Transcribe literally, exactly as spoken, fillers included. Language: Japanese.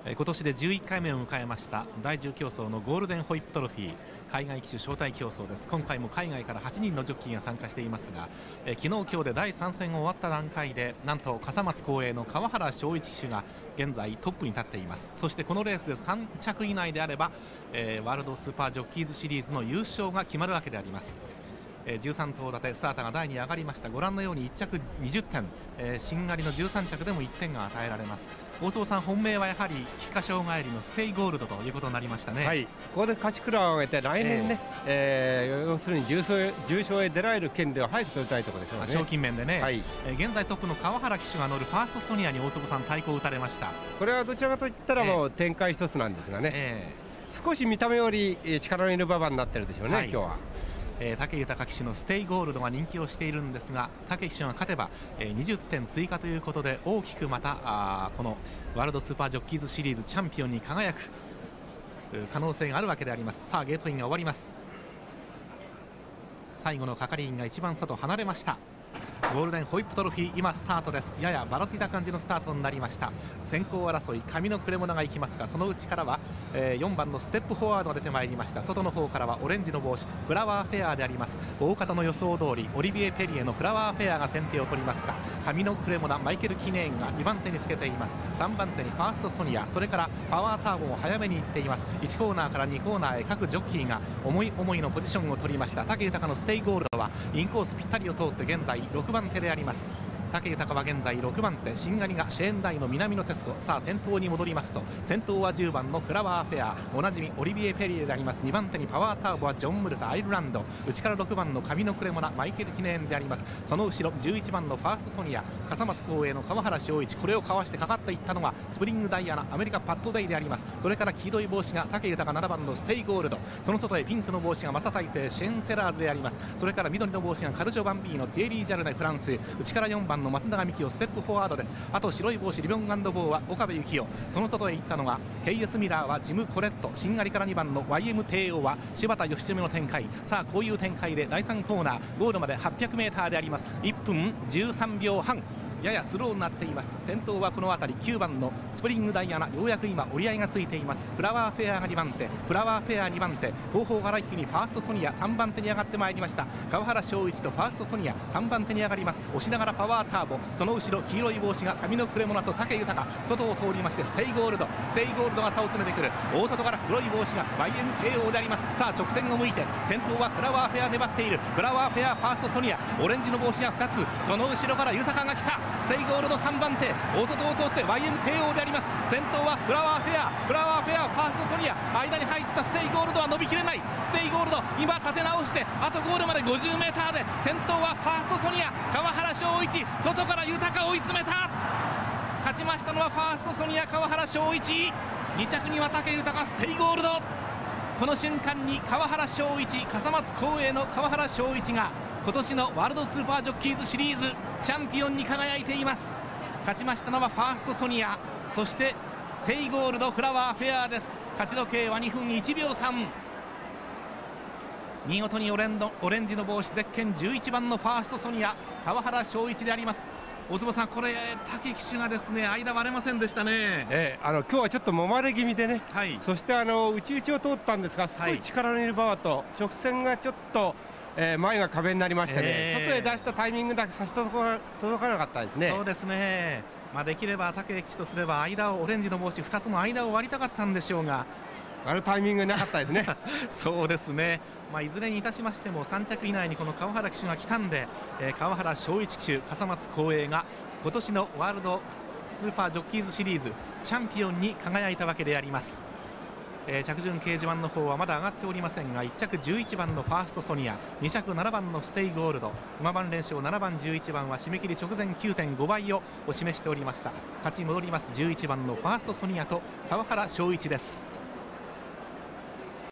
今年でじゅういっかいめを迎えました第じゅう競争のゴールデンホイップトロフィー海外騎手招待競争です。今回も海外からはちにんのジョッキーが参加していますが、え昨日今日でだいさん戦終わった段階でなんと笠松光栄の川原翔一騎手が現在トップに立っています。そしてこのレースでさん着以内であれば、えー、ワールドスーパージョッキーズシリーズの優勝が決まるわけであります。じゅうさん頭立てスターターがだいに上がりました。ご覧のようにいっ着にじゅってん、えー、しんがりのじゅうさん着でもいってんが与えられます。大坪さん、本命はやはり菊花賞帰りのステイゴールドということになりましたね。 はい、ここで勝ち倉を上げて来年ね、えーえー、要するに重賞へ、重賞へ出られる権利を早く取りたいところでしょうね。 賞金面でね、はい、えー、現在トップの川原騎手が乗るファーストソニアに大坪さん太鼓を打たれました。 これはどちらかといったらもう展開一つなんですがね、えー、少し見た目より力のいる馬場になってるでしょうね、はい、今日は。 えー、武豊騎手のステイゴールドが人気をしているんですが、武騎手が勝てば、えー、にじゅってん追加ということで大きくまたあこのワールドスーパージョッキーズシリーズチャンピオンに輝く可能性があるわけであります。さあゲートインが終わります。最後の係員が一番外離れました。ゴールデンホイップトロフィー今スタートです。ややばらついた感じのスタートになりました。先行争い上のクレモナが行きますが、その内からは、えー、よんばんのステップフォワードが出てまいりました。外の方からはオレンジの帽子フラワーフェアであります。大方の予想通りオリビエ・ペリエのフラワーフェアが先手を取りますが、上のクレモナマイケル・キネーンがにばん手につけています。さんばん手にファーストソニア、それからパワーターボも早めに行っています。いちコーナーからにコーナーへ各ジョッキーが思い思いのポジションを取りました。武豊のステイゴールドはインコースぴったりを通って現在ろくばん手であります。武豊は現在ろくばん手、しんがりがシェーンダイの南野徹子。さあ先頭に戻りますと、先頭はじゅうばんのフラワーフェア、おなじみオリビエ・ペリエであります。にばん手にパワーターボはジョン・ムルタアイルランド、内からろくばんの上のクレモナマイケル・キネーンであります。その後ろじゅういちばんのファーストソニア、笠松光栄の川原翔一、これをかわしてかかっていったのはスプリングダイアナアメリカパッドデイであります。それから黄色い帽子が武豊ななばんのステイゴールド、その外へピンクの帽子がマサ大成シェーンセラーズであります。それから緑の帽子がカルジョバンビーのティエリー・ジャルネフランス、内からよんばんの松永美樹をステップフォワードです。あと白い帽子リボン&ボーは岡部幸雄、その外へ行ったのが ケーエス ミラーはジム・コレット、しんがりからにばんの ワイエム テーオー は柴田義経の展開。さあこういう展開でだいさんコーナーゴールまで はっぴゃくメーター であります。いっぷんじゅうさんびょうはん、ややスローになっています。先頭はこの辺りきゅうばんのスプリングダイアナ、ようやく今折り合いがついています。フラワーフェアがにばん手、フラワーフェアにばん手、後方から一気にファーストソニアさんばん手に上がってまいりました。川原翔一とファーストソニアさんばん手に上がります。押しながらパワーターボ、その後ろ黄色い帽子が上のクレモナと武豊、外を通りましてステイゴールド、ステイゴールドが差を詰めてくる。大外から黒い帽子が ワイエム テーオー であります。さあ直線を向いて先頭はフラワーフェア粘っている。フラワーフェアファーストソニア、オレンジの帽子がふたつ、その後ろから豊が来た。ステイゴールドさんばん手、大外を通って ワイエム テーオー であります。先頭はフラワーフェア、フラワーフェアファーストソニア、間に入ったステイゴールドは伸びきれない。ステイゴールド今立て直してあとゴールまで ごじゅうメーター で、先頭はファーストソニア川原翔一、外から豊追い詰めた。勝ちましたのはファーストソニア川原翔一、に着には武豊ステイゴールド。この瞬間に川原翔一、笠松光栄の川原翔一が今年のワールドスーパージョッキーズシリーズチャンピオンに輝いています。勝ちましたのはファーストソニア、そしてステイゴールドフラワーフェアです。勝ち時計はにふんいちびょうさん。見事にオレンドオレンジの帽子ゼッケンじゅういちばんのファーストソニア川原翔一であります。大坪さん、これ武騎手がですね間割れませんでしたね。 ええ、あの今日はちょっと揉まれ気味でね、はい、そしてあの内々を通ったんですが、少し力のいる馬場と直線がちょっと、えー、前が壁になりましてね、えー、外へ出したタイミングだけ差し届か届かなかったですね。 そうですね、まあ、できれば武騎手とすれば間をオレンジの帽子ふたつの間を割りたかったんでしょうが、 あのタイミングなかったですね。 そうですね、まあ、いずれにいたしましてもさん着以内にこの川原騎手が来たんで、えー、川原翔一騎手笠松光栄が今年のワールドスーパージョッキーズシリーズチャンピオンに輝いたわけであります。えー、着順掲示板の方はまだ上がっておりませんが、いっ着じゅういちばんのファーストソニア、に着ななばんのステイゴールド、馬番連勝ななばんじゅういちばんは締め切り直前 きゅうてんご 倍を示しておりました。勝ち戻りますじゅういちばんのファーストソニアと川原翔一です。